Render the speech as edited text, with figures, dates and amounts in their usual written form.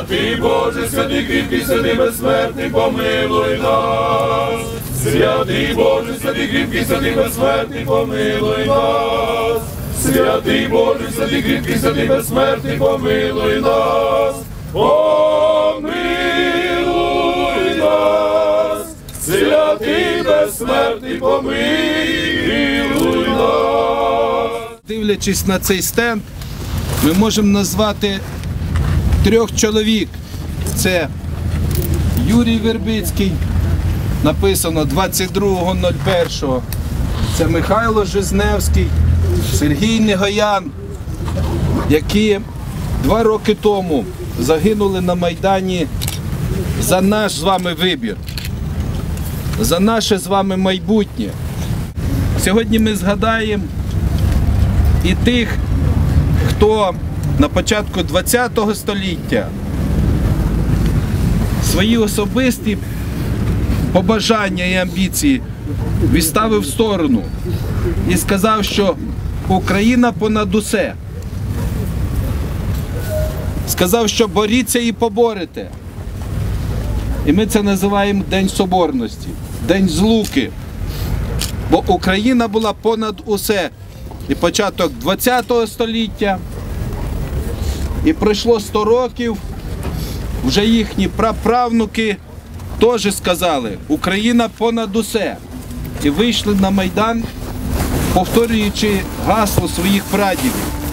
Святий Боже, святий кріпкий, святий безсмертний, помилуй нас. Святий Боже, святий кріпкий, святий безсмертний, помилуй нас. Святий Боже, святий кріпкий, святий безсмертний, помилуй нас. Помилуй нас. Святий безсмертний, помилуй нас. Дивлячись на цей стенд, ми можемо назвати 3 чоловік. Це Юрій Вербицький, написано 22.01. Це Михайло Жизневський, Сергій Негоян, які 2 роки тому загинули на Майдані за наш з вами вибір, за наше з вами майбутнє. Сьогодні ми згадаємо і тих, хто на початку ХХ століття свої особисті побажання і амбіції відставив в сторону і сказав, що Україна понад усе. Сказав, що боріться і поборете. І ми це називаємо День Соборності, День Злуки. Бо Україна була понад усе. І початок ХХ століття, і пройшло 100 років, вже їхні праправнуки теж сказали, Україна понад усе. І вийшли на Майдан, повторюючи гасло своїх прадідів.